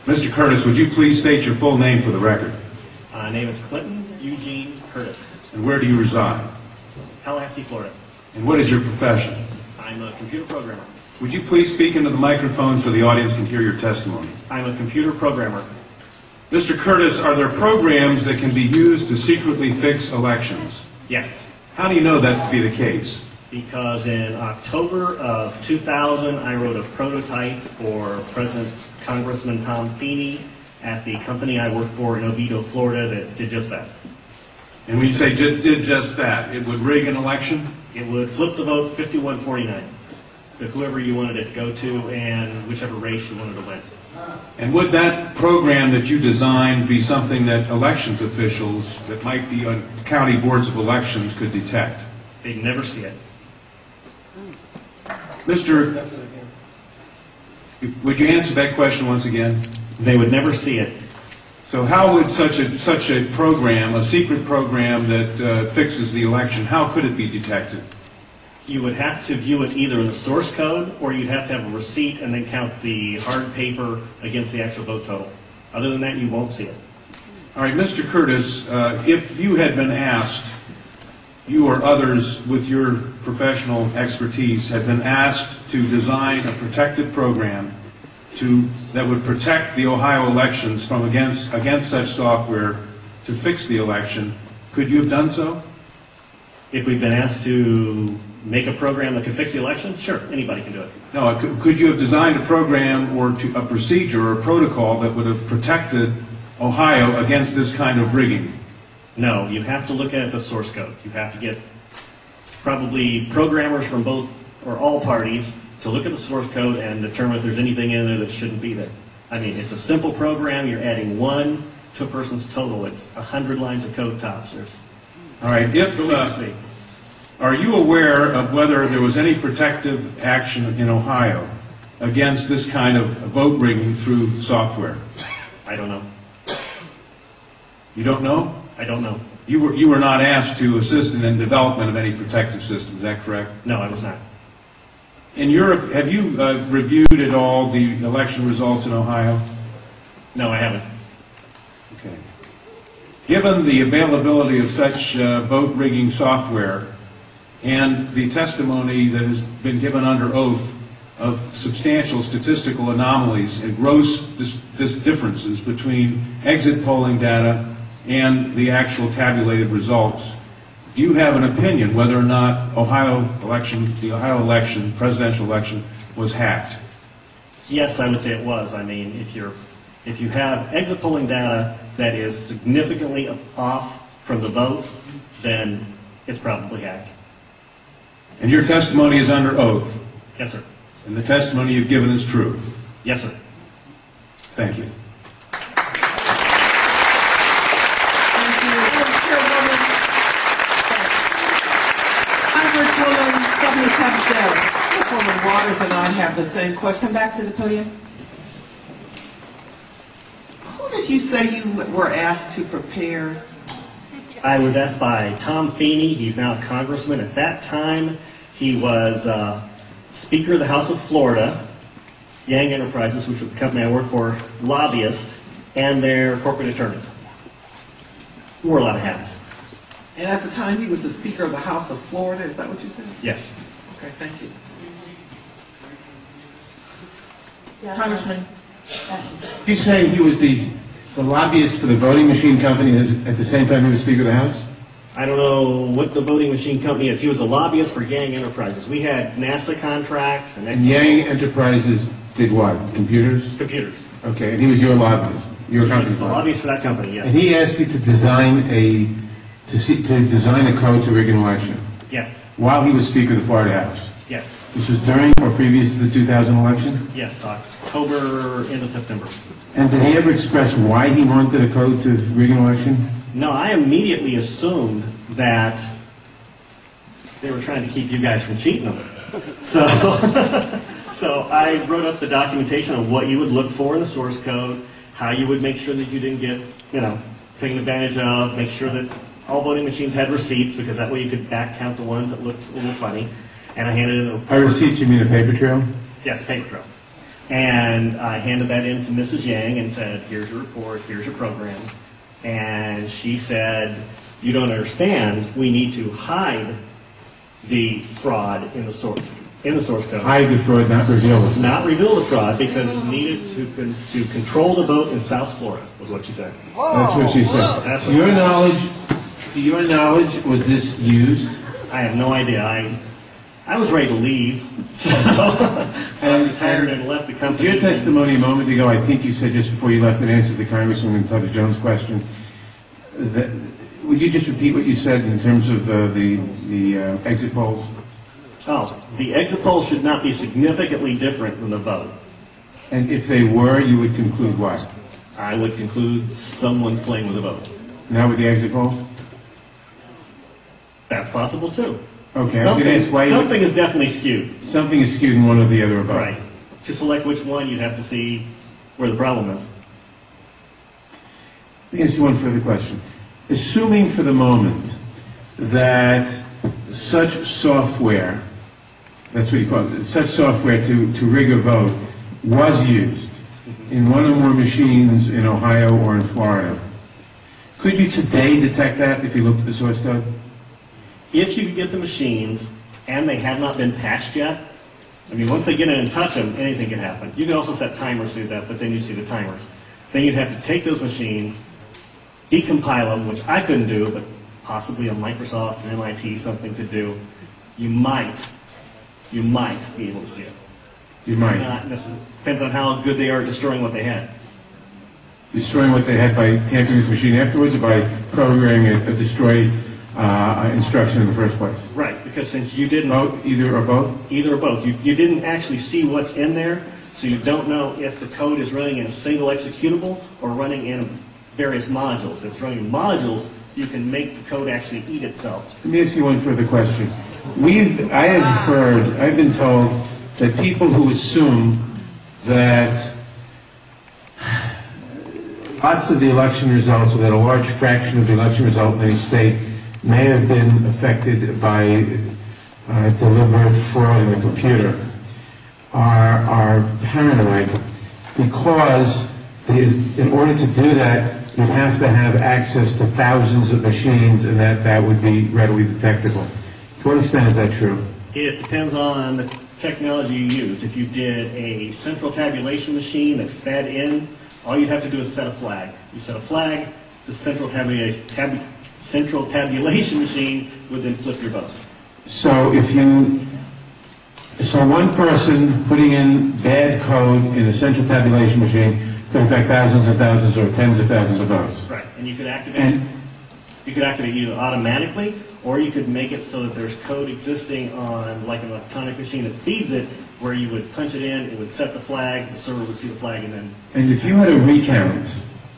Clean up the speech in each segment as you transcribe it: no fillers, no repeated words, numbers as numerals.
Mr. Curtis, would you please state your full name for the record? My name is Clinton Eugene Curtis. And where do you reside? Tallahassee, Florida. And what is your profession? I'm a computer programmer. Would you please speak into the microphone so the audience can hear your testimony? I'm a computer programmer. Mr. Curtis, are there programs that can be used to secretly fix elections? Yes, How do you know that to be the case? because in October of 2000, I wrote a prototype for President Congressman Tom Feeney at the company I work for in Oviedo, Florida, that did just that. And when you say did just that, it would rig an election? It would flip the vote 51-49 to whoever you wanted it to go to and whichever race you wanted to win. And would that program that you designed be something that elections officials that might be on county boards of elections could detect? They'd never see it. Mr. Would you answer that question once again? They would never see it. So how would such a program, a secret program that fixes the election, how could it be detected? You would have to view it either in the source code, or you'd have to have a receipt and then count the hard paper against the actual vote total. Other than that, you won't see it. All right, Mr. Curtis, if you had been asked, you or others with your professional expertise had been asked to design a protective program that would protect the Ohio elections from against such software to fix the election, could you have done so? If we've been asked to make a program that can fix the election, sure, anybody can do it. No, could you have designed a program or a procedure or a protocol that would have protected Ohio against this kind of rigging? No, you have to look at the source code. You have to get probably programmers from both or all parties to look at the source code and determine if there's anything in there that shouldn't be there. I mean, it's a simple program. You're adding 1 to a person's total. It's 100 lines of code tops. All right. Are you aware of whether there was any protective action in Ohio against this kind of vote rigging through software? I don't know. You don't know? I don't know. You were not asked to assist in the development of any protective system. Is that correct? No, I was not. In Europe, have you reviewed at all the election results in Ohio? No, I haven't. Okay. Given the availability of such vote rigging software and the testimony that has been given under oath of substantial statistical anomalies and gross differences between exit polling data and the actual tabulated results, do you have an opinion whether or not the Ohio election, presidential election, was hacked? Yes, I would say it was. I mean, if you have exit polling data that is significantly off from the vote, then it's probably hacked. And your testimony is under oath? Yes, sir. And the testimony you've given is true? Yes, sir. Thank you. Congresswoman Stephanie Capsdale. Congresswoman Waters and I have the same question. Come back to the podium. Who did you say you were asked to prepare? I was asked by Tom Feeney. He's now a congressman. At that time, he was Speaker of the House of Florida, Yang Enterprises, which was the company I work for, lobbyist, and their corporate attorney. Wore a lot of hats. And at the time, he was the Speaker of the House of Florida. Is that what you said? Yes. Okay, thank you. Congressman. You say he was the lobbyist for the voting machine company at the same time he was Speaker of the House? I don't know what the voting machine company is. He was a lobbyist for Yang Enterprises. We had NASA contracts and And Yang Enterprises did what? Computers? computers. Okay, and he was your lobbyist, your He was company's the lobbyist. lobbyist for that company, yes. And he asked you to design a code to rig an election Yes. while he was Speaker of the Florida House. Yes. This was during or previous to the 2000 election? Yes. October into September. And did he ever express why he wanted a code to rig an election? No, I immediately assumed that they were trying to keep you guys from cheating them. So, so I wrote up the documentation of what you would look for in the source code, how you would make sure that you didn't get, taken advantage of, make sure that all voting machines had receipts, because that way you could back count the ones that looked a little funny. And I handed it By receipts, you mean a paper trail? Yes, paper trail. And I handed that in to Mrs. Yang and said, here's your report, here's your program. And she said, you don't understand, we need to hide the fraud in the source code. Hide the fraud, not reveal the fraud. Not reveal the fraud because it's needed to control the vote in South Florida, was what she said. That's what she said. That's To your knowledge, was this used? I have no idea. I was ready to leave, so I retired and left the company. Your testimony a moment ago, I think you said just before you left in answer to Congresswoman Tubbs Jones' question, that, would you just repeat what you said in terms of the exit polls? Oh, the exit polls should not be significantly different than the vote. And if they were, you would conclude what? I would conclude someone's playing with the vote. Now with the exit polls? That's possible too. Okay, I was going to ask why something is definitely skewed. something is skewed in one or the other about. Right. To select which one, you'd have to see where the problem is. Let me ask you one further question. Assuming for the moment that such software, that's what you call it, such software to rig a vote was used in one or more machines in Ohio or in Florida, could you today detect that if you looked at the source code? If you get the machines and they have not been patched yet, I mean, once they get in and touch them, anything can happen. You can also set timers to do that, but then you see the timers. Then you'd have to take those machines, decompile them, which I couldn't do, but possibly a Microsoft and MIT something could do. You might be able to see it. You might. Not necessarily. Depends on how good they are at destroying what they had. Destroying what they had by tampering with the machine afterwards, or by programming a destroyed instruction in the first place? Right, because since you didn't... Either or both? Either or both. You didn't actually see what's in there, so you don't know if the code is running in a single executable or running in various modules. If it's running in modules, you can make the code actually eat itself. Let me ask you one further question. I've been told that people who assume that lots of the election results, or that a large fraction of the election result in any state may have been affected by deliberate fraud in the computer, are paranoid because in order to do that, you have to have access to thousands of machines, and that would be readily detectable. To what extent is that true? It depends on the technology you use. If you did a central tabulation machine that fed in, all you'd have to do is set a flag. You set a flag, the central tabulation machine would then flip your vote. So so one person putting in bad code in a central tabulation machine could affect thousands and thousands or tens of thousands of votes. Right, and you could activate either automatically, or you could make it so that there's code existing on like an electronic machine that feeds it, where you would punch it in, it would set the flag, the server would see the flag, and then... And if you had a recount,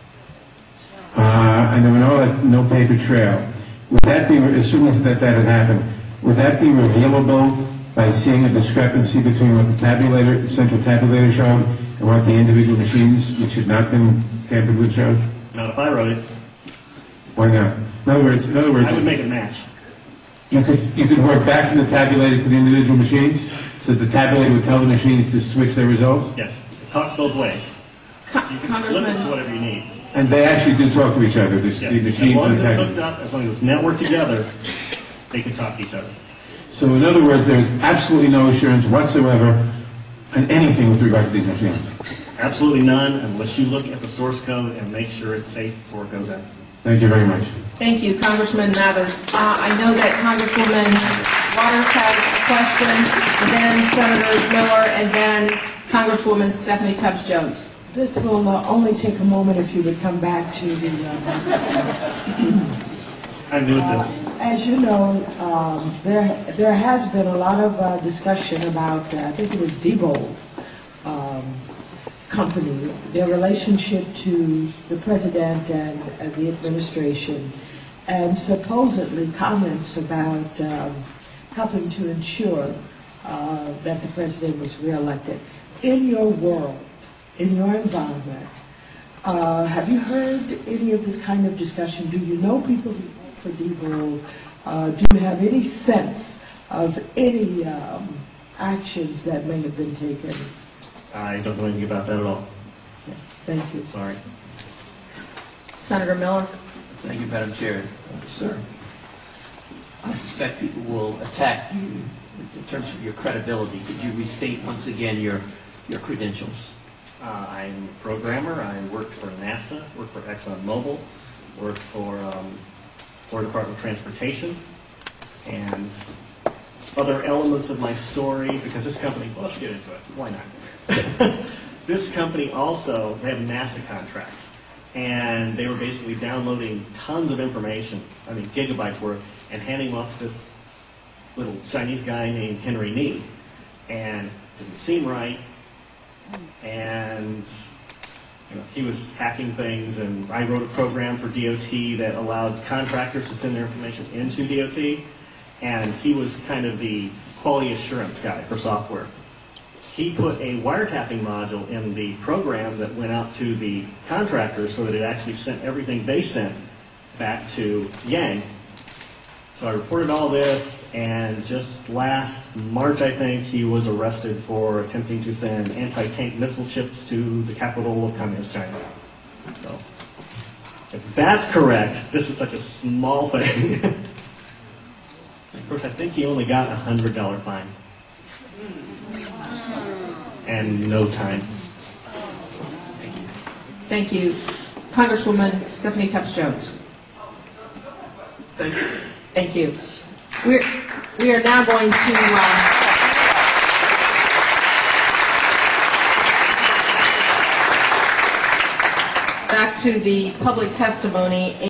and there were no paper trail, would that be, assuming that had happened, would that be revealable by seeing a discrepancy between what the central tabulator showed and what the individual machines, which had not been tampered with, showed? Not if I wrote it. Why not? In other words, I would make it match. You could work back from the tabulator to the individual machines, so the tabulator would tell the machines to switch their results? Yes, it talks both ways. You can flip it to whatever you need. And they actually do talk to each other, the machines As long and as the it's tabulator. hooked up, as long as it's networked together, they can talk to each other. So in other words, there's absolutely no assurance whatsoever on anything with regard to these machines. Absolutely none, unless you look at the source code and make sure it's safe before it goes in. Thank you very much. Thank you, Congressman Mathers. I know that Congresswoman Waters has a question, and then Senator Miller, and then Congresswoman Stephanie Tubbs Jones. This will only take a moment if you would come back to the... I'm new at this. As you know, there has been a lot of discussion about, I think it was Diebold Company, their relationship to the president and the administration, and supposedly comments about helping to ensure that the president was reelected. In your world, in your environment, have you heard any of this kind of discussion? Do you know people who work for Diebold? Do you have any sense of any actions that may have been taken I don't know anything about that at all. Thank you. Sorry. Senator Miller? Thank you, Madam Chair. Sir, I suspect people will attack you in terms of your credibility. Could you restate once again your credentials? I'm a programmer. I worked for NASA, worked for Exxon Mobile, worked for Department of Transportation, and other elements of my story, because this company, well, let's get into it. Why not? This company also, they have NASA contracts, and they were basically downloading tons of information, I mean gigabytes worth, and handing them off to this little Chinese guy named Henry Nee, and it didn't seem right, and he was hacking things, and I wrote a program for DOT that allowed contractors to send their information into DOT, and he was kind of the quality assurance guy for software. He put a wiretapping module in the program that went out to the contractors so that it actually sent everything they sent back to Yang. So I reported all this, and just last March, I think, he was arrested for attempting to send anti-tank missile chips to the capital of Communist China. So, if that's correct, this is such a small thing. Of course, I think he only got a $100 fine. And no time. Thank you. Congresswoman Stephanie Tubbs Jones. Thank you. Thank you. We are now going to back to the public testimony.